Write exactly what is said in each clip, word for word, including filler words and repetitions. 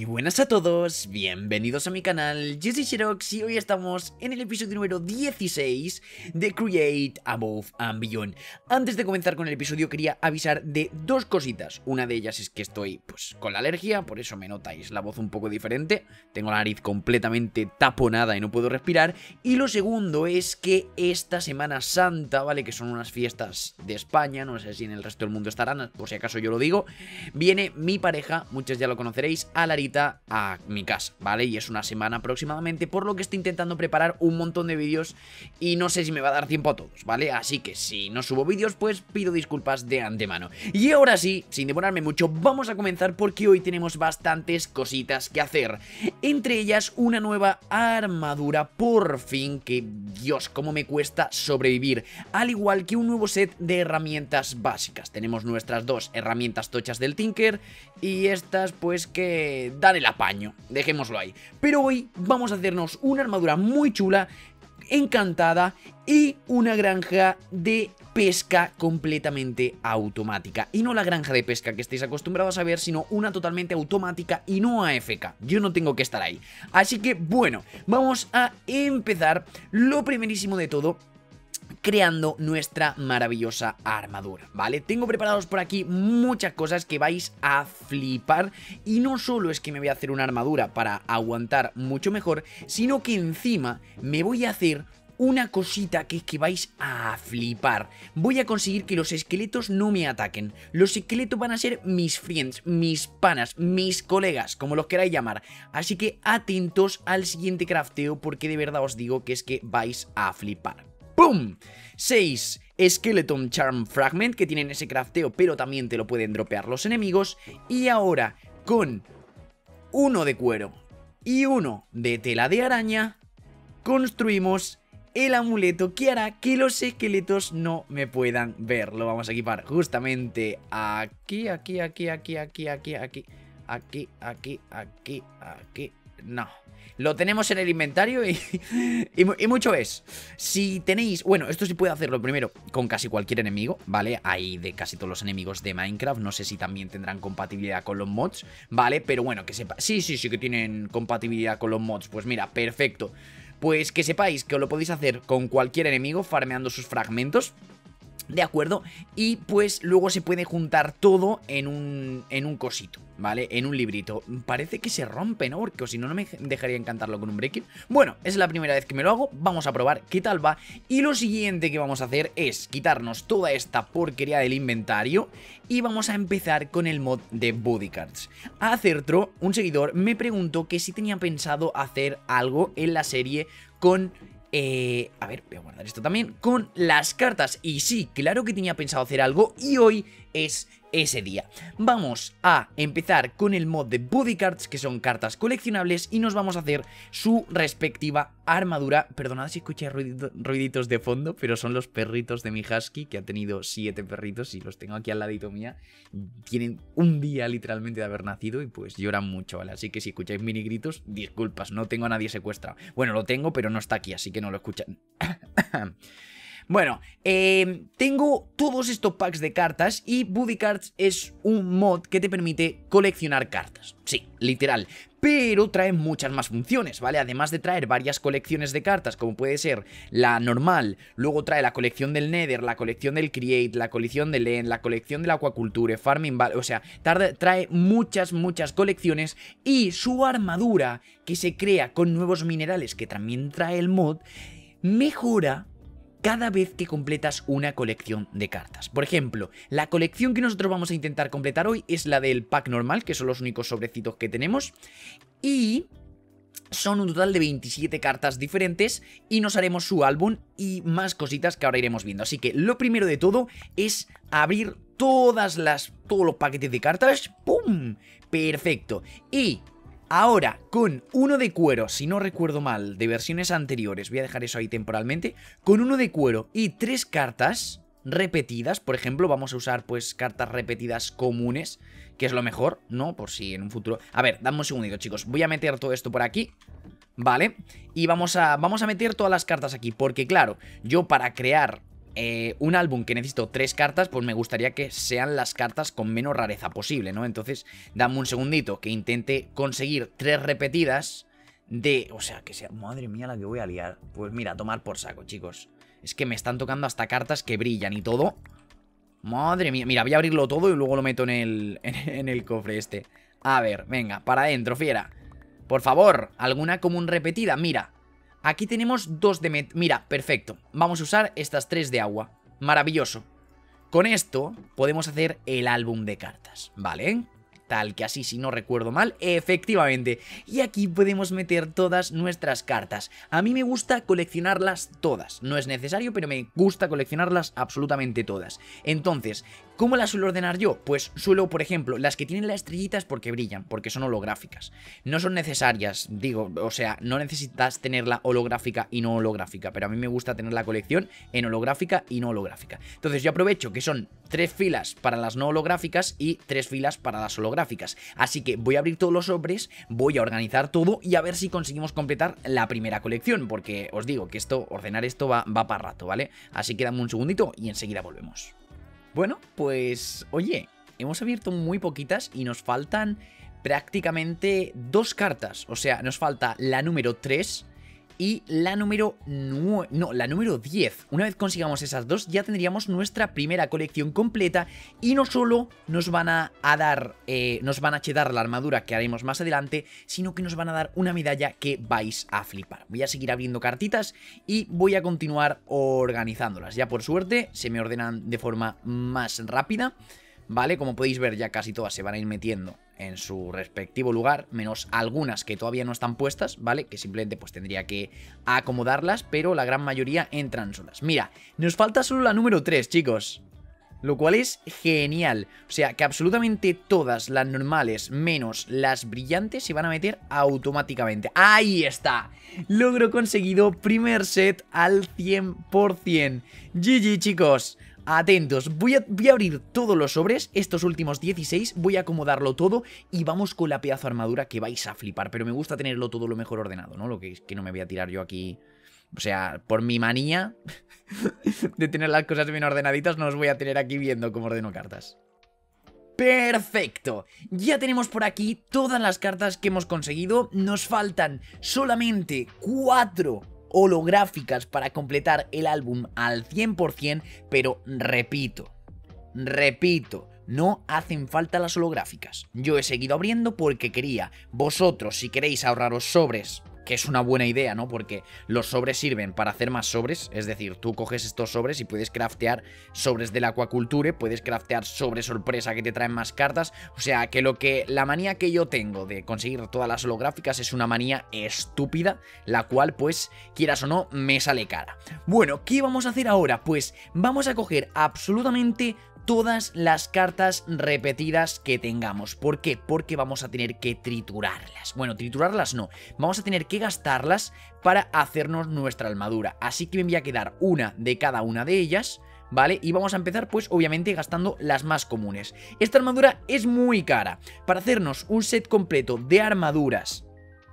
Muy buenas a todos, bienvenidos a mi canal, yo soy Sherox y hoy estamos en el episodio número dieciséis de Create Above and Beyond. Antes de comenzar con el episodio quería avisar de dos cositas. Una de ellas es que estoy pues con la alergia, por eso me notáis la voz un poco diferente. Tengo la nariz completamente taponada y no puedo respirar. Y lo segundo es que esta Semana Santa, ¿vale? Que son unas fiestas de España, no sé si en el resto del mundo estarán, por si acaso yo lo digo. Viene mi pareja, muchos ya lo conoceréis, a Larita a mi casa, ¿vale? Y es una semana aproximadamente, por lo que estoy intentando preparar un montón de vídeos y no sé si me va a dar tiempo a todos, ¿vale? Así que si no subo vídeos, pues pido disculpas de antemano. Y ahora sí, sin demorarme mucho, vamos a comenzar porque hoy tenemos bastantes cositas que hacer. Entre ellas, una nueva armadura, por fin, que Dios, cómo me cuesta sobrevivir. Al igual que un nuevo set de herramientas básicas. Tenemos nuestras dos herramientas tochas del Tinker y estas, pues, que dan el apaño, dejémoslo ahí. Pero hoy vamos a hacernos una armadura muy chula, encantada y una granja de pesca completamente automática. Y no la granja de pesca que estéis acostumbrados a ver, sino una totalmente automática y no A F K. Yo no tengo que estar ahí. Así que, bueno, vamos a empezar. Lo primerísimo de todo, creando nuestra maravillosa armadura, ¿vale? Tengo preparados por aquí muchas cosas que vais a flipar. Y no solo es que me voy a hacer una armadura para aguantar mucho mejor, sino que encima me voy a hacer una cosita que es que vais a flipar. Voy a conseguir que los esqueletos no me ataquen. Los esqueletos van a ser mis friends, mis panas, mis colegas, como los queráis llamar. Así que atentos al siguiente crafteo, porque de verdad os digo que es que vais a flipar. ¡Pum! seis Skeleton Charm Fragment, que tienen ese crafteo, pero también te lo pueden dropear los enemigos. Y ahora, con uno de cuero y uno de tela de araña, construimos el amuleto que hará que los esqueletos no me puedan ver. Lo vamos a equipar justamente aquí, aquí, aquí, aquí, aquí, aquí, aquí, aquí, aquí, aquí, aquí. No, lo tenemos en el inventario y, y, y mucho es. Si tenéis, bueno, esto sí puede hacerlo primero con casi cualquier enemigo, ¿vale? Hay de casi todos los enemigos de Minecraft. No sé si también tendrán compatibilidad con los mods, ¿vale? Pero bueno, que sepa, sí, sí, sí que tienen compatibilidad con los mods. Pues mira, perfecto. Pues que sepáis que lo podéis hacer con cualquier enemigo, farmeando sus fragmentos, ¿de acuerdo? Y pues luego se puede juntar todo en un, en un cosito, ¿vale? En un librito. Parece que se rompe, ¿no? Porque si no, no me dejaría encantarlo con un breaking. Bueno, es la primera vez que me lo hago. Vamos a probar qué tal va. Y lo siguiente que vamos a hacer es quitarnos toda esta porquería del inventario y vamos a empezar con el mod de Bodycards. Acertro, un seguidor, me preguntó que si tenía pensado hacer algo en la serie con... Eh, a ver, voy a guardar esto también, con las cartas. Y sí, claro que tenía pensado hacer algo y hoy es ese día. Vamos a empezar con el mod de Bodycards, que son cartas coleccionables, y nos vamos a hacer su respectiva armadura. Perdonad si escucháis ruidito, ruiditos de fondo, pero son los perritos de mi husky, que ha tenido siete perritos y los tengo aquí al ladito mía. Tienen un día literalmente de haber nacido y pues lloran mucho, ¿vale? Así que si escucháis mini gritos, disculpas, no tengo a nadie secuestrado. Bueno, lo tengo, pero no está aquí, así que no lo escuchan. Bueno, eh, tengo todos estos packs de cartas y Bodycards es un mod que te permite coleccionar cartas. Sí, literal. Pero trae muchas más funciones, ¿vale? Además de traer varias colecciones de cartas, como puede ser la normal, luego trae la colección del Nether, la colección del Create, la colección del End, la colección de la Aquaculture, Farming, o sea, tarde, trae muchas, muchas colecciones. Y su armadura, que se crea con nuevos minerales que también trae el mod, mejora cada vez que completas una colección de cartas. Por ejemplo, la colección que nosotros vamos a intentar completar hoy es la del pack normal, que son los únicos sobrecitos que tenemos. Y son un total de veintisiete cartas diferentes y nos haremos su álbum y más cositas que ahora iremos viendo. Así que lo primero de todo es abrir todas las, todos los paquetes de cartas. ¡Pum! Perfecto. Y ahora, con uno de cuero, si no recuerdo mal, de versiones anteriores, voy a dejar eso ahí temporalmente, con uno de cuero y tres cartas repetidas, por ejemplo, vamos a usar pues cartas repetidas comunes, que es lo mejor, ¿no? Por si en un futuro... A ver, dame un segundito, chicos, voy a meter todo esto por aquí, ¿vale? Y vamos a, vamos a meter todas las cartas aquí, porque claro, yo para crear eh, un álbum que necesito tres cartas, pues me gustaría que sean las cartas con menos rareza posible, ¿no? Entonces, dame un segundito que intente conseguir tres repetidas de... O sea, que sea... Madre mía la que voy a liar. Pues mira, tomar por saco, chicos. Es que me están tocando hasta cartas que brillan y todo. Madre mía. Mira, voy a abrirlo todo y luego lo meto en el, en, en el cofre este. A ver, venga, para adentro, fiera. Por favor, alguna común repetida. Mira, aquí tenemos dos de met... Mira, perfecto. Vamos a usar estas tres de agua. Maravilloso. Con esto podemos hacer el álbum de cartas, ¿vale? Tal que así, si no recuerdo mal, efectivamente. Y aquí podemos meter todas nuestras cartas. A mí me gusta coleccionarlas todas. No es necesario, pero me gusta coleccionarlas absolutamente todas. Entonces, ¿cómo las suelo ordenar yo? Pues suelo, por ejemplo, las que tienen la estrellita es porque brillan, porque son holográficas. No son necesarias, digo, o sea, no necesitas tenerla holográfica y no holográfica, pero a mí me gusta tener la colección en holográfica y no holográfica. Entonces yo aprovecho que son tres filas para las no holográficas y tres filas para las holográficas. Así que voy a abrir todos los sobres, voy a organizar todo y a ver si conseguimos completar la primera colección, porque os digo que esto, ordenar esto va, va para rato, ¿vale? Así que dame un segundito y enseguida volvemos. Bueno, pues, oye, hemos abierto muy poquitas y nos faltan prácticamente dos cartas. O sea, nos falta la número tres y la número nueve, no, la número diez. Una vez consigamos esas dos, ya tendríamos nuestra primera colección completa. Y no solo nos van a, a dar, eh, nos van a chetar la armadura que haremos más adelante, sino que nos van a dar una medalla que vais a flipar. Voy a seguir abriendo cartitas y voy a continuar organizándolas. Ya por suerte se me ordenan de forma más rápida, ¿vale? Como podéis ver, ya casi todas se van a ir metiendo en su respectivo lugar, menos algunas que todavía no están puestas, ¿vale? Que simplemente pues tendría que acomodarlas, pero la gran mayoría entran solas. Mira, nos falta solo la número tres, chicos, lo cual es genial. O sea, que absolutamente todas las normales, menos las brillantes, se van a meter automáticamente. ¡Ahí está! Logro conseguido, primer set al cien por cien. G G, chicos. Atentos, voy a, voy a abrir todos los sobres, estos últimos dieciséis, voy a acomodarlo todo y vamos con la pedazo de armadura que vais a flipar. Pero me gusta tenerlo todo lo mejor ordenado, ¿no? Lo que es que no me voy a tirar yo aquí, o sea, por mi manía de tener las cosas bien ordenaditas, no os voy a tener aquí viendo cómo ordeno cartas. ¡Perfecto! Ya tenemos por aquí todas las cartas que hemos conseguido, nos faltan solamente cuatro holográficas para completar el álbum al cien por cien, pero repito, repito, no hacen falta las holográficas. Yo he seguido abriendo porque quería. Vosotros, si queréis ahorraros sobres, que es una buena idea, ¿no? Porque los sobres sirven para hacer más sobres, es decir, tú coges estos sobres y puedes craftear sobres del Aquaculture, puedes craftear sobres sorpresa que te traen más cartas, o sea, que lo que la manía que yo tengo de conseguir todas las holográficas es una manía estúpida, la cual, pues, quieras o no, me sale cara. Bueno, ¿qué vamos a hacer ahora? Pues vamos a coger absolutamente todas las cartas repetidas que tengamos. ¿Por qué? Porque vamos a tener que triturarlas. Bueno, triturarlas no. Vamos a tener que gastarlas para hacernos nuestra armadura. Así que me voy a quedar una de cada una de ellas, ¿vale? Y vamos a empezar, pues, obviamente, gastando las más comunes. Esta armadura es muy cara. Para hacernos un set completo de armaduras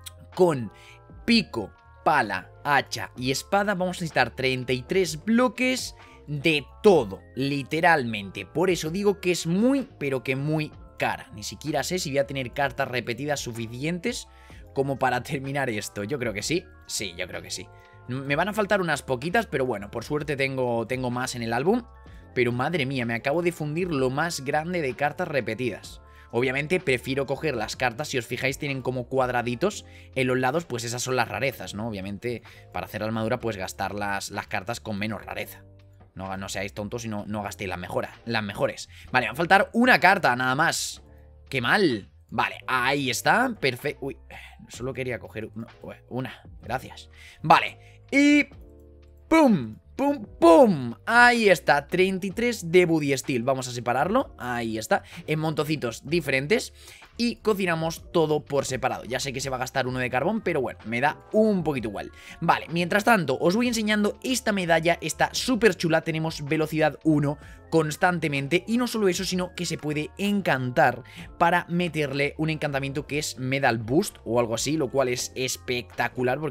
con pico, pala, hacha y espada, vamos a necesitar treinta y tres bloques de todo, literalmente. Por eso digo que es muy, pero que muy cara. Ni siquiera sé si voy a tener cartas repetidas suficientes como para terminar esto. Yo creo que sí. Sí, yo creo que sí. Me van a faltar unas poquitas, pero bueno, por suerte tengo, tengo más en el álbum. Pero madre mía, me acabo de fundir lo más grande de cartas repetidas. Obviamente prefiero coger las cartas, si os fijáis tienen como cuadraditos en los lados, pues esas son las rarezas, ¿no? Obviamente para hacer armadura pues gastar las, las cartas con menos rareza. No, no seáis tontos y no, no gastéis las, mejora, las mejores. Vale, va a faltar una carta, nada más. ¡Qué mal! Vale, ahí está. Perfecto. Uy, solo quería coger una. una. Gracias. Vale. Y... ¡pum! ¡Pum! ¡Pum! Ahí está. treinta y tres de Buddy Steel. Vamos a separarlo. Ahí está. En montocitos diferentes. Y cocinamos todo por separado. Ya sé que se va a gastar uno de carbón, pero bueno, me da un poquito igual. Vale, mientras tanto, os voy enseñando esta medalla. Está súper chula. Tenemos velocidad uno constantemente. Y no solo eso, sino que se puede encantar para meterle un encantamiento que es Medal Boost o algo así, lo cual es espectacular porque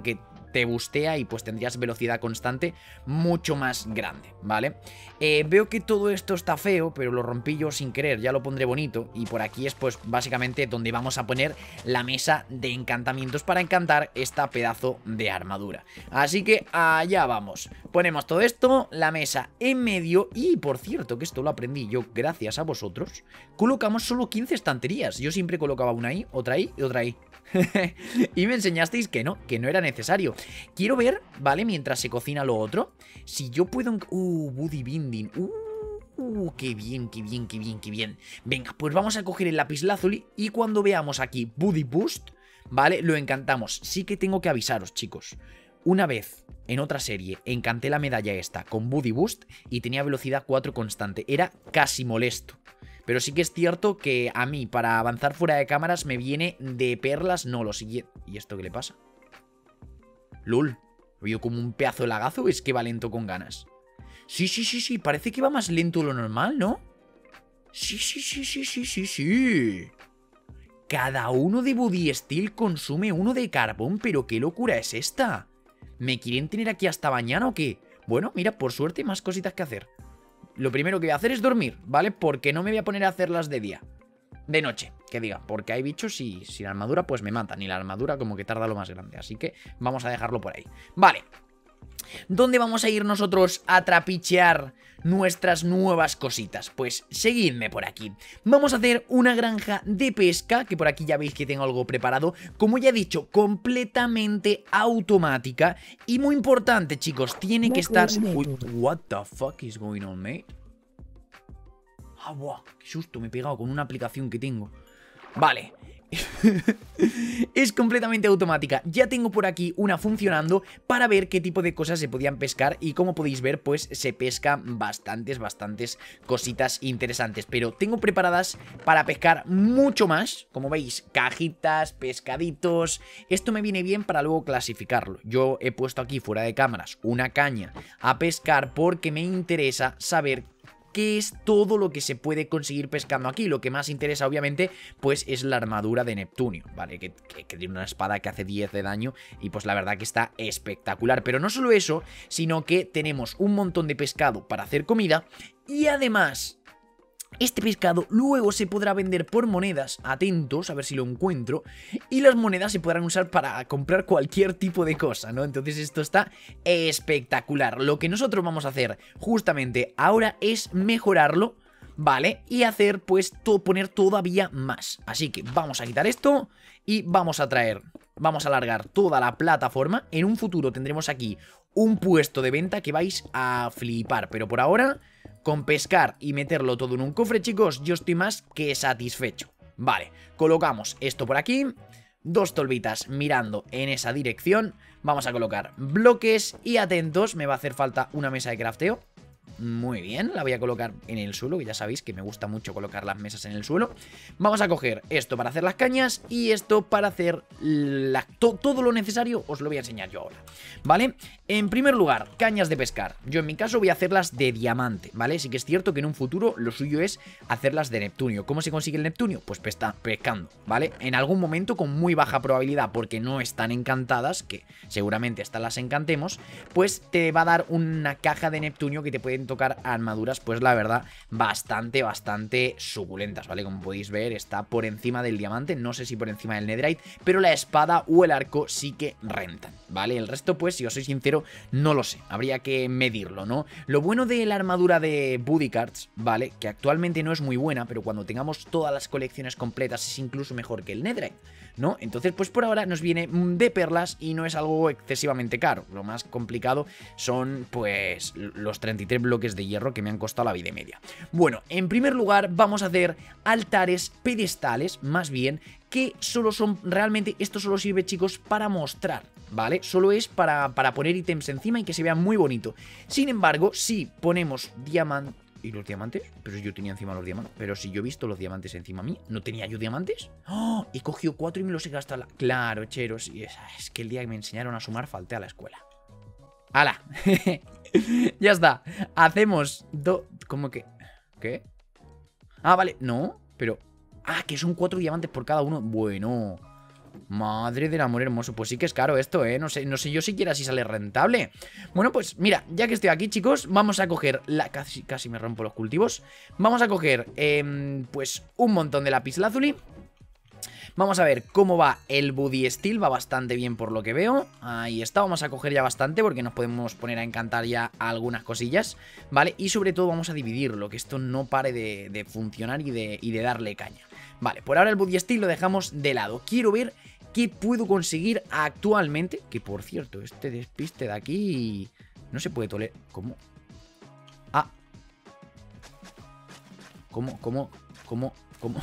te bustea y pues tendrías velocidad constante mucho más grande, ¿vale? Eh, veo que todo esto está feo, pero lo rompí yo sin querer, ya lo pondré bonito. Y por aquí es pues básicamente donde vamos a poner la mesa de encantamientos para encantar esta pedazo de armadura. Así que allá vamos. Ponemos todo esto, la mesa en medio. Y por cierto, que esto lo aprendí yo gracias a vosotros, colocamos solo quince estanterías. Yo siempre colocaba una ahí, otra ahí y otra ahí. Y me enseñasteis que no, que no era necesario. Quiero ver, ¿vale? Mientras se cocina lo otro, si yo puedo... Uh, Buddy Binding. Uh, uh, qué bien, qué bien, qué bien, qué bien. Venga, pues vamos a coger el lapislázuli y cuando veamos aquí Buddy Boost, ¿vale? Lo encantamos. Sí que tengo que avisaros, chicos. Una vez, en otra serie, encanté la medalla esta con Buddy Boost y tenía velocidad cuatro constante. Era casi molesto. Pero sí que es cierto que a mí, para avanzar fuera de cámaras, me viene de perlas, no, lo siguiente. ¿Y esto qué le pasa? Lol, veo como un pedazo de lagazo, es que va lento con ganas. Sí, sí, sí, sí, parece que va más lento de lo normal, ¿no? Sí, sí, sí, sí, sí, sí, sí. Cada uno de Buddy Steel consume uno de carbón, pero ¿qué locura es esta? ¿Me quieren tener aquí hasta mañana o qué? Bueno, mira, por suerte más cositas que hacer. Lo primero que voy a hacer es dormir, ¿vale? Porque no me voy a poner a hacerlas de día. De noche, que diga, porque hay bichos y sin armadura pues me matan. Y la armadura como que tarda lo más grande, así que vamos a dejarlo por ahí. Vale. ¿Dónde vamos a ir nosotros a trapichear nuestras nuevas cositas? Pues seguidme por aquí. Vamos a hacer una granja de pesca, que por aquí ya veis que tengo algo preparado. Como ya he dicho, completamente automática. Y muy importante, chicos, tiene que estar... Uy, what the fuck is going on, mate? Ah, buah, qué susto, me he pegado con una aplicación que tengo. Vale. Es completamente automática. Ya tengo por aquí una funcionando para ver qué tipo de cosas se podían pescar. Y como podéis ver, pues se pescan bastantes, bastantes cositas interesantes. Pero tengo preparadas para pescar mucho más. Como veis, cajitas, pescaditos. Esto me viene bien para luego clasificarlo. Yo he puesto aquí fuera de cámaras una caña a pescar porque me interesa saber qué es todo lo que se puede conseguir pescando aquí. Lo que más interesa, obviamente, pues es la armadura de Neptunio, ¿vale? Que, que, que tiene una espada que hace diez de daño y pues la verdad que está espectacular. Pero no solo eso, sino que tenemos un montón de pescado para hacer comida y además... este pescado luego se podrá vender por monedas, atentos, a ver si lo encuentro, y las monedas se podrán usar para comprar cualquier tipo de cosa, ¿no? Entonces esto está espectacular. Lo que nosotros vamos a hacer justamente ahora es mejorarlo, ¿vale? Y hacer, pues, to- poner todavía más. Así que vamos a quitar esto y vamos a traer, vamos a alargar toda la plataforma. En un futuro tendremos aquí un puesto de venta que vais a flipar, pero por ahora... con pescar y meterlo todo en un cofre, chicos, yo estoy más que satisfecho. Vale, colocamos esto por aquí. Dos tolvitas mirando en esa dirección. Vamos a colocar bloques y atentos, me va a hacer falta una mesa de crafteo. Muy bien, la voy a colocar en el suelo, que ya sabéis que me gusta mucho colocar las mesas en el suelo. Vamos a coger esto para hacer las cañas y esto para hacer la, to, todo lo necesario, os lo voy a enseñar yo ahora, ¿vale? En primer lugar, cañas de pescar. Yo en mi caso voy a hacerlas de diamante, ¿vale? Sí que es cierto que en un futuro lo suyo es hacerlas de Neptunio. ¿Cómo se consigue el Neptunio? Pues pesta, pescando, ¿vale? En algún momento con muy baja probabilidad, porque no están encantadas, que seguramente estas las encantemos, pues te va a dar una caja de Neptunio que te pueden tocar armaduras, pues la verdad, bastante, bastante suculentas, ¿vale? Como podéis ver, está por encima del diamante, no sé si por encima del netherite, pero la espada o el arco sí que rentan, ¿vale? El resto, pues, si os soy sincero, no lo sé, habría que medirlo, ¿no? Lo bueno de la armadura de Buddy Cards, ¿vale? Que actualmente no es muy buena, pero cuando tengamos todas las colecciones completas es incluso mejor que el netherite, ¿no? Entonces, pues por ahora nos viene de perlas y no es algo excesivamente caro. Lo más complicado son, pues, los treinta y tres bloques de hierro que me han costado la vida y media. Bueno, en primer lugar vamos a hacer altares pedestales, más bien, que solo son, realmente esto solo sirve, chicos, para mostrar, ¿vale? Solo es para, para poner ítems encima y que se vea muy bonito. Sin embargo, si ponemos diamante... ¿Y los diamantes? Pero si yo tenía encima los diamantes. Pero si yo he visto los diamantes encima a mí, ¿no tenía yo diamantes? ¡Oh! He cogido cuatro y me los he gastado. La... Claro, cheros. Y es, es que el día que me enseñaron a sumar falté a la escuela. ¡Hala! Ya está. Hacemos dos... ¿Cómo que? ¿Qué? Ah, vale. No, pero... Ah, que son cuatro diamantes por cada uno. Bueno. Madre del amor hermoso, pues sí que es caro esto, ¿eh? No sé, no sé yo siquiera si sale rentable. Bueno, pues mira, ya que estoy aquí, chicos, vamos a coger la... Casi, casi me rompo los cultivos. Vamos a coger, eh, pues, un montón de lapislázuli. Vamos a ver cómo va el Buddy Steel. Va bastante bien por lo que veo. Ahí está, vamos a coger ya bastante porque nos podemos poner a encantar ya algunas cosillas, ¿vale? Y sobre todo vamos a dividirlo, que esto no pare de, de funcionar y de, y de darle caña. Vale, por ahora el Buddy Steel lo dejamos de lado. Quiero ver qué puedo conseguir actualmente. Que por cierto, este despiste de aquí no se puede tolerar. ¿Cómo? Ah. ¿Cómo? ¿Cómo? ¿Cómo? ¿Cómo?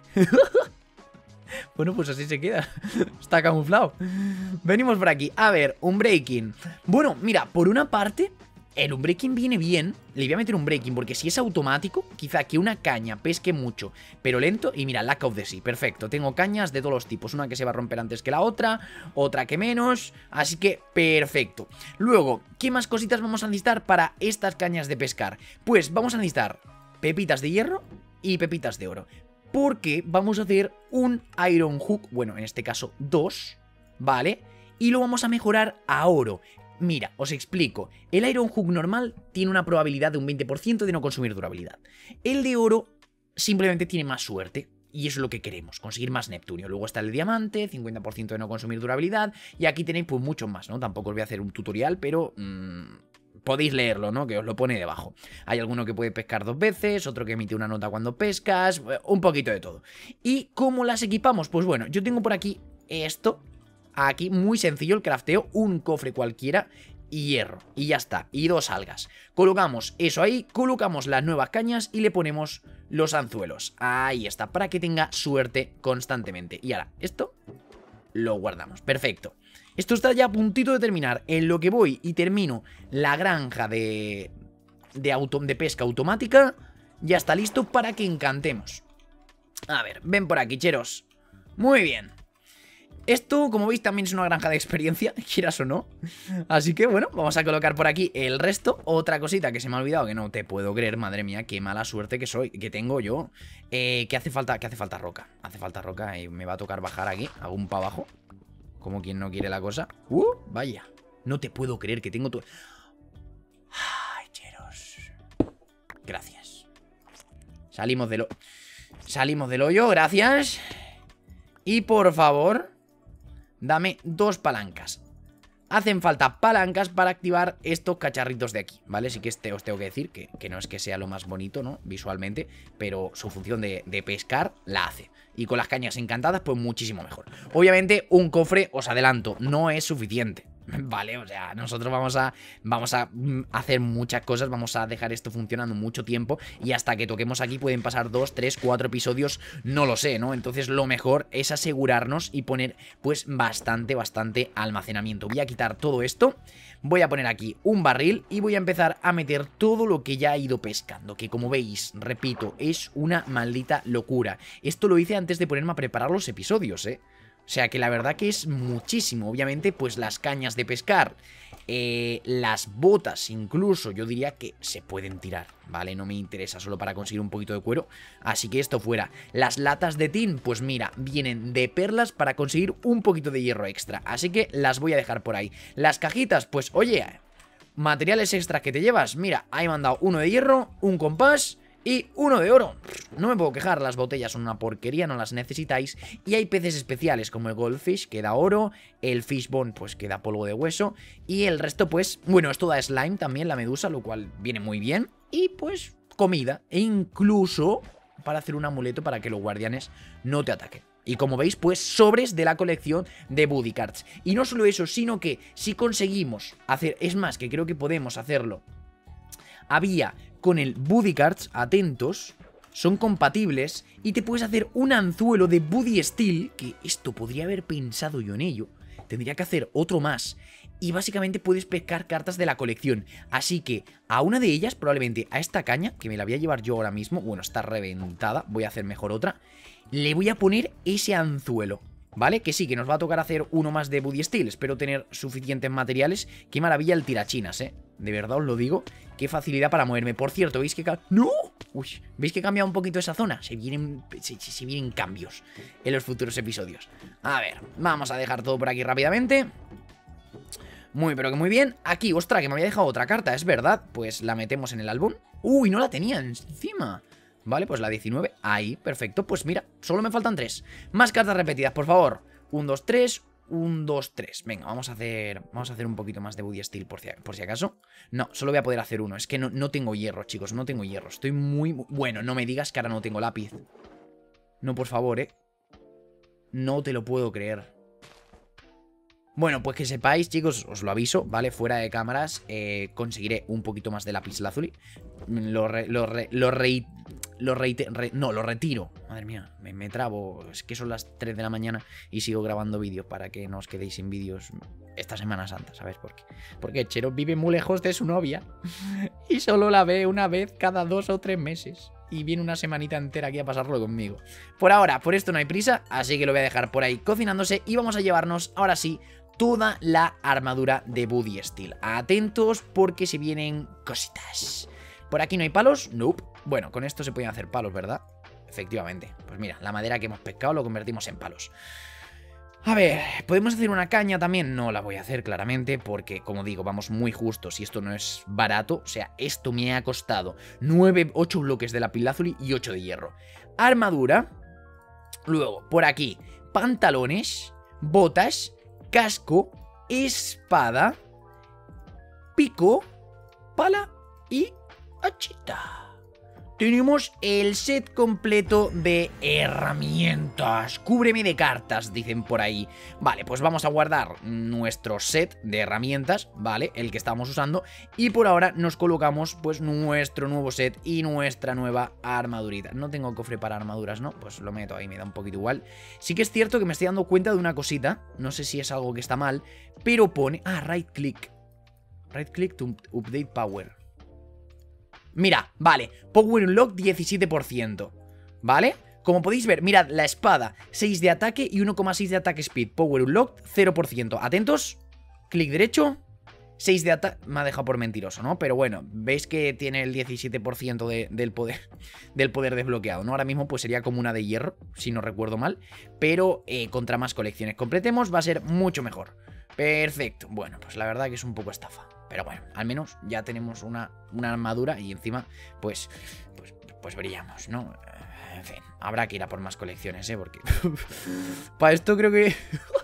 Bueno, pues así se queda. Está camuflado. Venimos por aquí. A ver, un breaking. Bueno, mira, por una parte el unbreaking viene bien. Le voy a meter un breaking porque si es automático, quizá que una caña pesque mucho, pero lento. Y mira, lack of the sea, perfecto. Tengo cañas de todos los tipos, una que se va a romper antes que la otra, otra que menos, así que perfecto. Luego, ¿qué más cositas vamos a necesitar para estas cañas de pescar? Pues vamos a necesitar pepitas de hierro y pepitas de oro, porque vamos a hacer un iron hook, bueno, en este caso dos, ¿vale? Y lo vamos a mejorar a oro. Mira, os explico. El Iron Hook normal tiene una probabilidad de un veinte por ciento de no consumir durabilidad. El de oro simplemente tiene más suerte. Y eso es lo que queremos, conseguir más Neptunio. Luego está el diamante, cincuenta por ciento de no consumir durabilidad. Y aquí tenéis pues mucho más, ¿no? Tampoco os voy a hacer un tutorial, pero... Mmm, podéis leerlo, ¿no? Que os lo pone debajo. Hay alguno que puede pescar dos veces, otro que emite una nota cuando pescas, un poquito de todo. ¿Y cómo las equipamos? Pues bueno, yo tengo por aquí esto... Aquí, muy sencillo el crafteo, un cofre cualquiera y hierro, y ya está, y dos algas. Colocamos eso ahí, colocamos las nuevas cañas y le ponemos los anzuelos. Ahí está, para que tenga suerte constantemente. Y ahora, esto lo guardamos, perfecto. Esto está ya a puntito de terminar. En lo que voy y termino la granja de, de, auto, de pesca automática, ya está listo para que encantemos. A ver, ven por aquí, cheros. Muy bien. Esto, como veis, también es una granja de experiencia, quieras o no. Así que, bueno, vamos a colocar por aquí el resto. Otra cosita que se me ha olvidado, que no te puedo creer, madre mía, qué mala suerte que soy, que tengo yo. Eh, que hace falta, que hace falta roca. Hace falta roca y me va a tocar bajar aquí, hago un pa' abajo. Como quien no quiere la cosa. Uh, vaya. No te puedo creer que tengo todo... Ay, cheros. Gracias. Salimos del... Salimos del hoyo, gracias. Y por favor... dame dos palancas. Hacen falta palancas para activar estos cacharritos de aquí, ¿vale? Sí que este os tengo que decir que, que no es que sea lo más bonito, ¿no? Visualmente, pero su función de, de pescar la hace. Y con las cañas encantadas, pues muchísimo mejor. Obviamente, un cofre, os adelanto, no es suficiente. Vale, o sea, nosotros vamos a vamos a hacer muchas cosas, vamos a dejar esto funcionando mucho tiempo y hasta que toquemos aquí pueden pasar dos, tres, cuatro episodios, no lo sé, ¿no? Entonces lo mejor es asegurarnos y poner pues bastante, bastante almacenamiento. Voy a quitar todo esto, voy a poner aquí un barril y voy a empezar a meter todo lo que ya he ido pescando, que como veis, repito, es una maldita locura. Esto lo hice antes de ponerme a preparar los episodios, ¿eh? O sea que la verdad que es muchísimo. Obviamente pues las cañas de pescar, eh, las botas incluso, yo diría que se pueden tirar, ¿vale? No me interesa solo para conseguir un poquito de cuero. Así que esto fuera. Las latas de tin, pues mira, vienen de perlas para conseguir un poquito de hierro extra. Así que las voy a dejar por ahí. Las cajitas, pues oye, materiales extras que te llevas. Mira, ahí me han dado uno de hierro, un compás... y uno de oro. No me puedo quejar, las botellas son una porquería, no las necesitáis. Y hay peces especiales como el Goldfish, que da oro. El Fishbone, pues que da polvo de hueso. Y el resto, pues, bueno, esto da slime también, la medusa, lo cual viene muy bien. Y pues, comida. E incluso para hacer un amuleto para que los guardianes no te ataquen. Y como veis, pues sobres de la colección de Buddy Cards. Y no solo eso, sino que si conseguimos hacer, es más, que creo que podemos hacerlo. Había con el Buddy Cards, atentos, son compatibles y te puedes hacer un anzuelo de Buddy Steel, que esto podría haber pensado yo en ello, tendría que hacer otro más, y básicamente puedes pescar cartas de la colección, así que a una de ellas, probablemente a esta caña, que me la voy a llevar yo ahora mismo, bueno, está reventada, voy a hacer mejor otra, le voy a poner ese anzuelo. ¿vale? Que sí, que nos va a tocar hacer uno más de Buddy Steel. Espero tener suficientes materiales. Qué maravilla el tirachinas, ¿eh? De verdad os lo digo. Qué facilidad para moverme. Por cierto, ¿veis que... ¡No! Uy, ¿veis que he cambiado un poquito esa zona? Se vienen, se, se vienen cambios en los futuros episodios. A ver, vamos a dejar todo por aquí rápidamente. Muy, pero que muy bien. Aquí, ostra, que me había dejado otra carta, es verdad. Pues la metemos en el álbum. Uy, no la tenía encima. Vale, pues la diecinueve. Ahí, perfecto. Pues mira, solo me faltan tres. Más cartas repetidas, por favor. Un, dos, tres. Un, dos, tres. Venga, vamos a hacer Vamos a hacer un poquito más de Buddy Steel por si, por si acaso. No, solo voy a poder hacer uno. Es que no, no tengo hierro, chicos, no tengo hierro. Estoy muy, muy... Bueno, no me digas que ahora no tengo lápiz. No, por favor, eh. No te lo puedo creer. Bueno, pues que sepáis, chicos, os lo aviso, ¿vale? Fuera de cámaras eh, conseguiré un poquito más de lapislázuli. Lo re, lo re, lo re, lo re, re, no, lo retiro. Madre mía, me, me trabo. Es que son las tres de la mañana y sigo grabando vídeos para que no os quedéis sin vídeos esta Semana Santa, ¿sabes por qué? Porque Chero vive muy lejos de su novia y solo la ve una vez cada dos o tres meses. Y viene una semanita entera aquí a pasarlo conmigo. Por ahora, por esto no hay prisa, así que lo voy a dejar por ahí cocinándose y vamos a llevarnos, ahora sí, toda la armadura de Buddy Steel. Atentos porque se vienen cositas. ¿Por aquí no hay palos? Nope. Bueno, con esto se pueden hacer palos, ¿verdad? Efectivamente. Pues mira, la madera que hemos pescado lo convertimos en palos. A ver, ¿podemos hacer una caña también? No la voy a hacer claramente porque, como digo, vamos muy justos y esto no es barato. O sea, esto me ha costado nueve, ocho bloques de lapislázuli y ocho de hierro. Armadura. Luego, por aquí, pantalones, botas, casco, espada, pico, pala y hachita. Tenemos el set completo de herramientas. Cúbreme de cartas, dicen por ahí. Vale, pues vamos a guardar nuestro set de herramientas, ¿vale? El que estábamos usando. Y por ahora nos colocamos pues nuestro nuevo set y nuestra nueva armadurita. No tengo cofre para armaduras, ¿no? Pues lo meto ahí, me da un poquito igual. Sí que es cierto que me estoy dando cuenta de una cosita. No sé si es algo que está mal, pero pone... Ah, right click. Right click to update power. Mira, vale, Power Unlock diecisiete por ciento, ¿vale? Como podéis ver, mirad, la espada seis de ataque y uno coma seis de ataque speed. Power Unlock cero por ciento. Atentos, clic derecho, seis de ataque. Me ha dejado por mentiroso, ¿no? Pero bueno, veis que tiene el diecisiete por ciento de, del, poder, del poder desbloqueado, ¿no? Ahora mismo pues sería como una de hierro, si no recuerdo mal. Pero eh, contra más colecciones completemos va a ser mucho mejor. Perfecto, bueno, pues la verdad que es un poco estafa. Pero bueno, al menos ya tenemos una, una armadura y encima, pues, pues, pues brillamos, ¿no? En fin, habrá que ir a por más colecciones, ¿eh? Porque para esto creo que...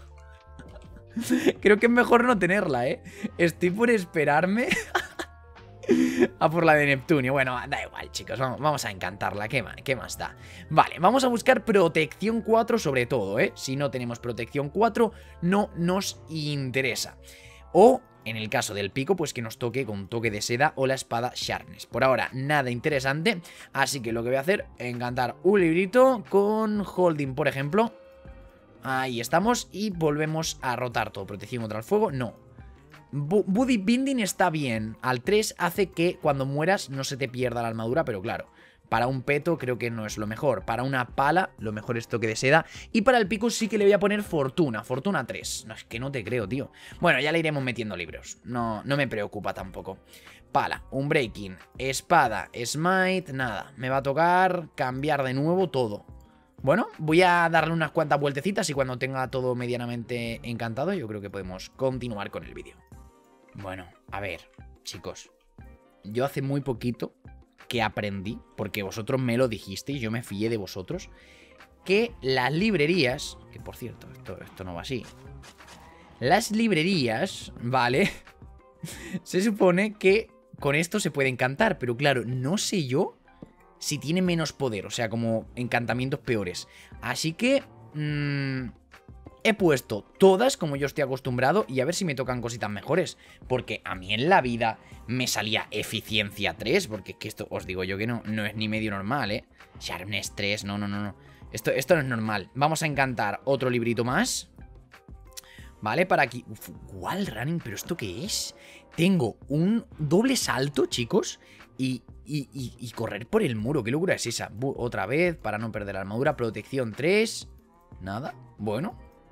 creo que es mejor no tenerla, ¿eh? Estoy por esperarme a por la de Neptunio. Bueno, da igual, chicos, vamos, vamos a encantarla. ¿Qué más, ¿Qué más da? Vale, vamos a buscar protección cuatro sobre todo, ¿eh? Si no tenemos protección cuatro, no nos interesa. O... en el caso del pico, pues que nos toque con toque de seda o la espada Sharpness. Por ahora, nada interesante. Así que lo que voy a hacer, encantar un librito con Holding, por ejemplo. Ahí estamos. Y volvemos a rotar todo. Protección contra el fuego, no. Buddy Binding está bien. Al tres hace que cuando mueras no se te pierda la armadura, pero claro, para un peto creo que no es lo mejor. Para una pala, lo mejor es toque de seda. Y para el pico sí que le voy a poner fortuna. Fortuna tres. No, es que no te creo, tío. Bueno, ya le iremos metiendo libros. No, no me preocupa tampoco. Pala, un breaking, espada, smite, nada. Me va a tocar cambiar de nuevo todo. Bueno, voy a darle unas cuantas vueltecitas y cuando tenga todo medianamente encantado, yo creo que podemos continuar con el vídeo. Bueno, a ver, chicos. Yo hace muy poquito... que aprendí, porque vosotros me lo dijisteis, yo me fié de vosotros, que las librerías, que por cierto, esto, esto no va así, las librerías, ¿vale? Se supone que con esto se puede encantar, pero claro, no sé yo si tiene menos poder, o sea, como encantamientos peores. Así que... Mmm, he puesto todas como yo estoy acostumbrado y a ver si me tocan cositas mejores. Porque a mí en la vida me salía eficiencia tres. Porque es que esto os digo yo que no, no es ni medio normal, ¿eh? Sharpness tres, no, no, no, no. Esto, esto no es normal. Vamos a encantar otro librito más. Vale, para aquí. Uf, wall running, ¿pero esto qué es? Tengo un doble salto, chicos. Y, y, y, y correr por el muro. ¿Qué locura es esa? Otra vez, para no perder la armadura. Protección tres. Nada, bueno.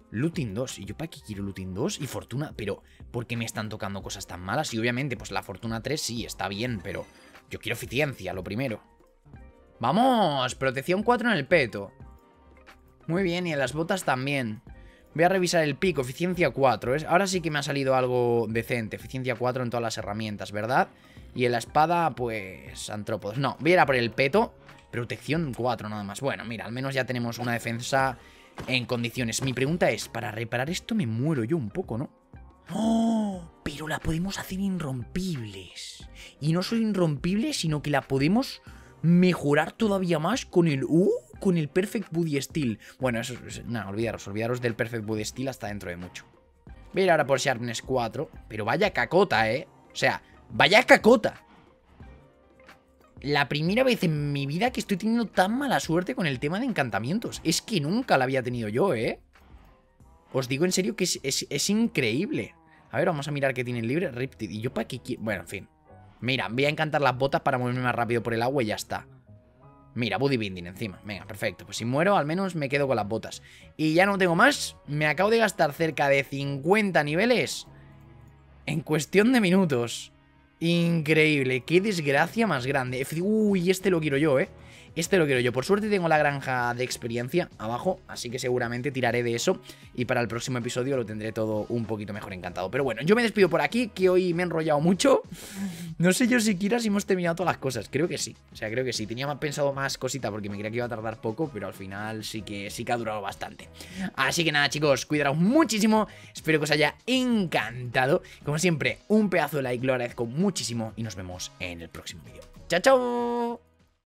Looting dos. ¿Y yo para qué quiero Looting dos? Y Fortuna. Pero, ¿por qué me están tocando cosas tan malas? Y obviamente, pues la Fortuna tres sí, está bien, pero yo quiero eficiencia, lo primero. ¡Vamos! Protección cuatro en el peto. Muy bien, y en las botas también. Voy a revisar el pico, eficiencia cuatro. ¿eh? Ahora sí que me ha salido algo decente. Eficiencia cuatro en todas las herramientas, ¿verdad? Y en la espada, pues... Antrópodos. No, voy a ir a por el peto. Protección cuatro nada más. Bueno, mira, al menos ya tenemos una defensa en condiciones. Mi pregunta es, para reparar esto me muero yo un poco, ¿no? ¡Oh! Pero la podemos hacer irrompibles. Y no solo irrompibles, sino que la podemos mejorar todavía más con el... ¡Uh! Con el Perfect Body Steel. Bueno, eso es... No, olvidaros, olvidaros del Perfect Body Steel hasta dentro de mucho. Voy a ir ahora por Sharpness cuatro. Pero vaya cacota, ¿eh? O sea, vaya cacota. La primera vez en mi vida que estoy teniendo tan mala suerte con el tema de encantamientos. Es que nunca la había tenido yo, ¿eh? Os digo en serio que es, es, es increíble. A ver, vamos a mirar qué tiene libre. Riptide. ¿Y yo para qué quiero? Bueno, en fin. Mira, voy a encantar las botas para moverme más rápido por el agua y ya está. Mira, Body Binding encima. Venga, perfecto. Pues si muero, al menos me quedo con las botas. Y ya no tengo más. Me acabo de gastar cerca de cincuenta niveles en cuestión de minutos. Increíble. Qué desgracia más grande. Uy, este lo quiero yo, ¿eh? Este lo quiero yo. Por suerte tengo la granja de experiencia abajo, así que seguramente tiraré de eso. Y para el próximo episodio lo tendré todo un poquito mejor encantado. Pero bueno, yo me despido por aquí, que hoy me he enrollado mucho. No sé yo siquiera si hemos terminado todas las cosas. Creo que sí. O sea, creo que sí. Tenía pensado más cosita porque me creía que iba a tardar poco, pero al final sí que, sí que ha durado bastante. Así que nada, chicos, cuidaros muchísimo. Espero que os haya encantado. Como siempre, un pedazo de like, lo agradezco muchísimo y nos vemos en el próximo vídeo. ¡Chao, chao!